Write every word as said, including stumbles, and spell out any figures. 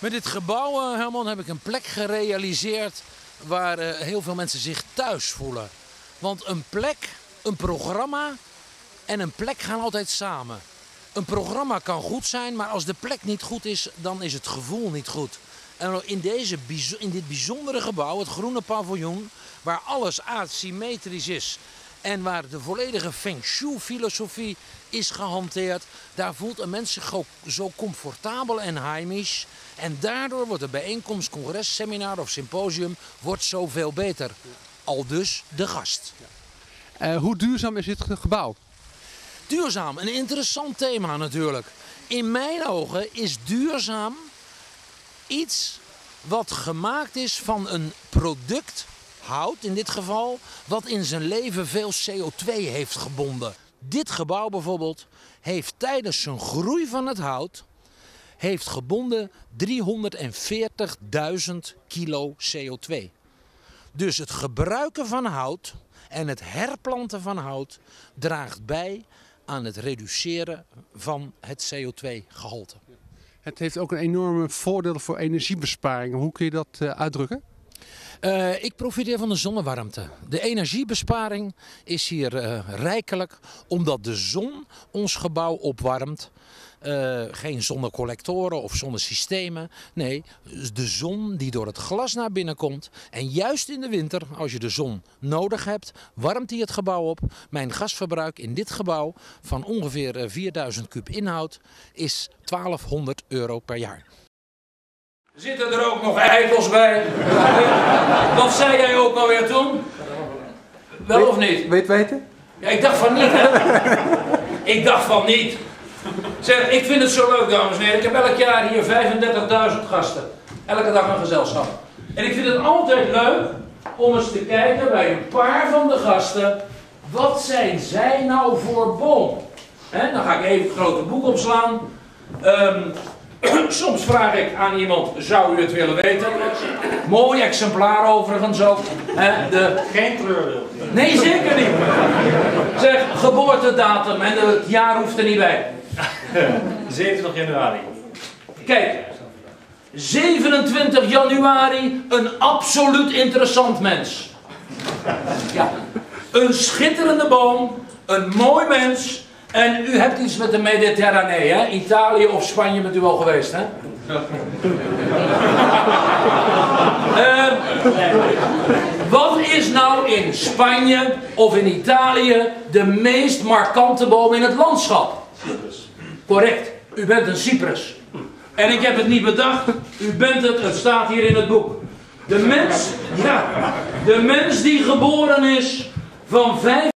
Met dit gebouw, uh, Herman, heb ik een plek gerealiseerd waar uh, heel veel mensen zich thuis voelen. Want een plek, een programma en een plek gaan altijd samen. Een programma kan goed zijn, maar als de plek niet goed is, dan is het gevoel niet goed. En in, deze, in dit bijzondere gebouw, het Groene Paviljoen, waar alles asymmetrisch is en waar de volledige Feng Shui-filosofie is gehanteerd, daar voelt een mens zich zo comfortabel en heimisch. En daardoor wordt de bijeenkomst, congres, seminar of symposium wordt zoveel beter. Aldus de gast. Uh, hoe duurzaam is dit gebouw? Duurzaam, een interessant thema natuurlijk. In mijn ogen is duurzaam iets wat gemaakt is van een product, hout in dit geval, wat in zijn leven veel C O twee heeft gebonden. Dit gebouw bijvoorbeeld heeft tijdens zijn groei van het hout heeft gebonden driehonderdveertigduizend kilo C O twee. Dus het gebruiken van hout en het herplanten van hout draagt bij aan het reduceren van het C O twee gehalte. Het heeft ook een enorme voordeel voor energiebesparing. Hoe kun je dat uh, uitdrukken? Uh, ik profiteer van de zonnewarmte. De energiebesparing is hier uh, rijkelijk omdat de zon ons gebouw opwarmt. Uh, geen zonnecollectoren of zonnesystemen. Nee, de zon die door het glas naar binnen komt. En juist in de winter, als je de zon nodig hebt, warmt hij het gebouw op. Mijn gasverbruik in dit gebouw van ongeveer vierduizend kuub inhoud is twaalfhonderd euro per jaar. Zitten er ook nog eikels bij? Wat zei jij ook alweer toen? Wel weet, of niet? Weet weten? Ja, ik dacht van niet, hè? Ik dacht van niet. Zeg, ik vind het zo leuk, dames en heren. Ik heb elk jaar hier vijfendertigduizend gasten. Elke dag een gezelschap. En ik vind het altijd leuk om eens te kijken bij een paar van de gasten. Wat zijn zij nou voor boom? He, dan ga ik even het grote boek opslaan. Um, soms vraag ik aan iemand, zou u het willen weten? Mooi exemplaar overigens ook. He, de... Geen treurwil. Nee, zeker niet. Zeg, geboortedatum en het jaar hoeft er niet bij. zevenentwintig januari. Kijk, zevenentwintig januari, een absoluut interessant mens. Ja, een schitterende boom, een mooi mens. En u hebt iets met de Mediterranee, hè? Italië of Spanje bent u al geweest, hè? uh, wat is nou in Spanje of in Italië de meest markante boom in het landschap? Correct, u bent een cyprus. En ik heb het niet bedacht, u bent het, het staat hier in het boek. De mens, ja, de mens die geboren is van vijf